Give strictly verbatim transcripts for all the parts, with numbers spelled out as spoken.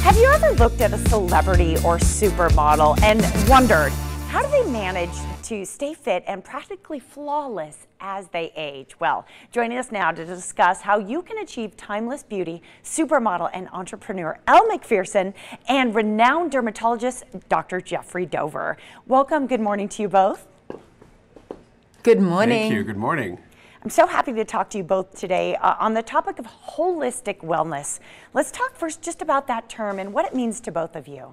Have you ever looked at a celebrity or supermodel and wondered, how do they manage to stay fit and practically flawless as they age? Well, joining us now to discuss how you can achieve timeless beauty, supermodel and entrepreneur Elle Macpherson and renowned dermatologist Doctor Jeffrey Dover. Welcome, good morning to you both. Good morning. Thank you, good morning. I'm so happy to talk to you both today uh, on the topic of holistic wellness. Let's talk first just about that term and what it means to both of you.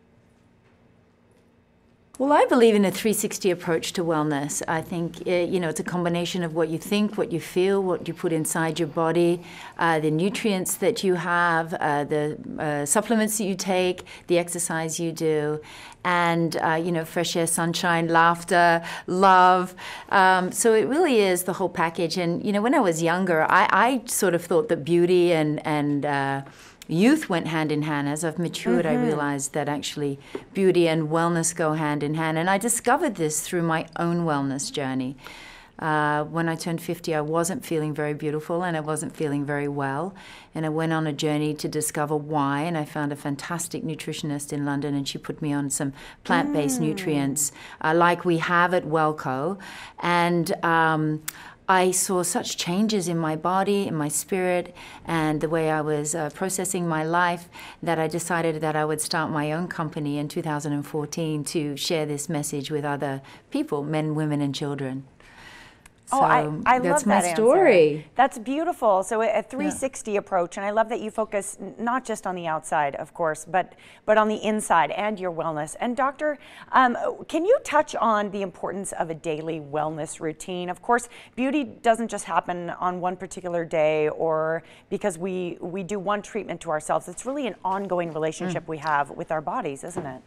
Well, I believe in a three sixty approach to wellness. I think, uh, you know, it's a combination of what you think, what you feel, what you put inside your body, uh, the nutrients that you have, uh, the uh, supplements that you take, the exercise you do, and, uh, you know, fresh air, sunshine, laughter, love. Um, so it really is the whole package. And, you know, when I was younger, I, I sort of thought that beauty and, and uh, youth went hand in hand. As I've matured, mm-hmm. I realized that actually beauty and wellness go hand in hand. And I discovered this through my own wellness journey. Uh, when I turned fifty, I wasn't feeling very beautiful and I wasn't feeling very well. And I went on a journey to discover why. And I found a fantastic nutritionist in London, and she put me on some plant-based mm. nutrients uh, like we have at Wellco. And um, I saw such changes in my body, in my spirit, and the way I was uh, processing my life that I decided that I would start my own company in two thousand fourteen to share this message with other people, men, women, and children. Oh, so I, I that's love my that story. Answer. That's beautiful. So a three sixty yeah. approach, and I love that you focus not just on the outside, of course, but but on the inside and your wellness. And Doctor, um, can you touch on the importance of a daily wellness routine? Of course, beauty doesn't just happen on one particular day or because we we do one treatment to ourselves. It's really an ongoing relationship mm. we have with our bodies, isn't it?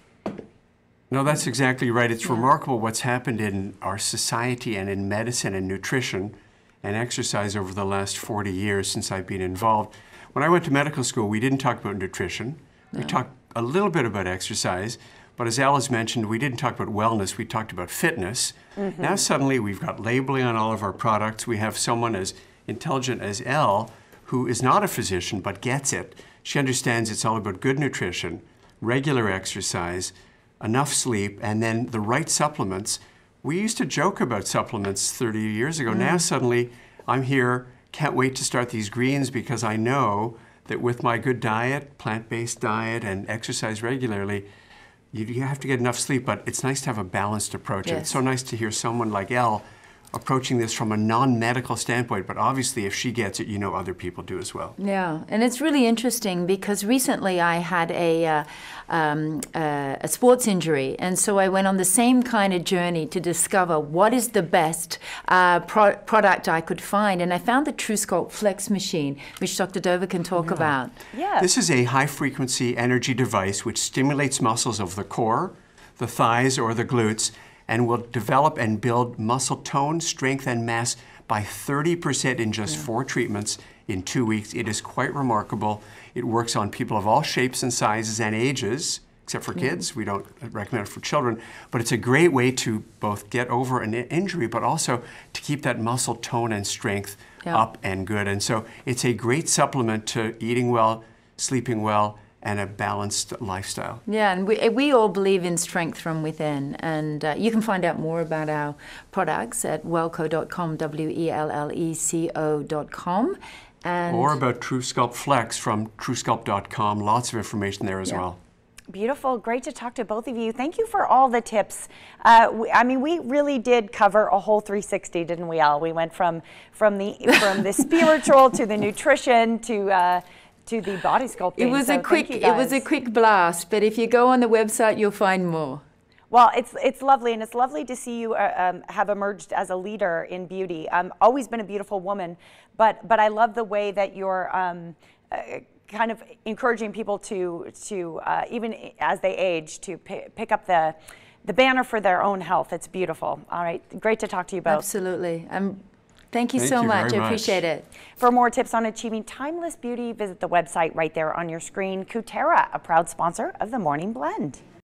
No, that's exactly right. It's yeah. remarkable what's happened in our society and in medicine and nutrition and exercise over the last forty years since I've been involved. When I went to medical school, we didn't talk about nutrition. No. We talked a little bit about exercise, but as Alice mentioned, we didn't talk about wellness, we talked about fitness. Mm-hmm. Now suddenly we've got labeling on all of our products. We have someone as intelligent as Elle, who is not a physician but gets it. She understands it's all about good nutrition, regular exercise, enough sleep, and then the right supplements. We used to joke about supplements thirty years ago. Mm. Now suddenly I'm here, can't wait to start these greens because I know that with my good diet, plant-based diet, and exercise regularly, you, you have to get enough sleep, but it's nice to have a balanced approach. Yes. And it's so nice to hear someone like Elle approaching this from a non-medical standpoint, but obviously if she gets it, you know other people do as well. Yeah, and it's really interesting because recently I had a, uh, um, uh, a sports injury, and so I went on the same kind of journey to discover what is the best uh, pro product I could find, and I found the TrueSculpt Flex machine, which Doctor Dover can talk yeah. about. Yeah. This is a high-frequency energy device which stimulates muscles of the core, the thighs, or the glutes, and will develop and build muscle tone, strength, and mass by thirty percent in just yeah. four treatments in two weeks. It is quite remarkable. It works on people of all shapes and sizes and ages, except for yeah. kids. We don't recommend it for children. But it's a great way to both get over an injury, but also to keep that muscle tone and strength yeah. up and good. And so it's a great supplement to eating well, sleeping well, and a balanced lifestyle. Yeah, and we, we all believe in strength from within, and uh, you can find out more about our products at wellco dot com, W E L L E C O dot com. And or about TrueSculpt Flex from true sculpt dot com. Lots of information there as yeah. well. Beautiful. Great to talk to both of you. Thank you for all the tips. Uh, we, I mean, we really did cover a whole three sixty, didn't we, Al? We went from, from, the, from the spiritual to the nutrition to uh, to the body sculpting. It was so a quick it was a quick blast, but if you go on the website, you'll find more. Well, it's it's lovely, and it's lovely to see you uh, um, have emerged as a leader in beauty. Um, always been a beautiful woman, but but I love the way that you're um, uh, kind of encouraging people to to uh, even as they age to pick up the the banner for their own health. It's beautiful. All right, great to talk to you both. Absolutely. I'm Thank you Thank so you much. very I appreciate much. it. For more tips on achieving timeless beauty, visit the website right there on your screen. Kutera, a proud sponsor of the Morning Blend.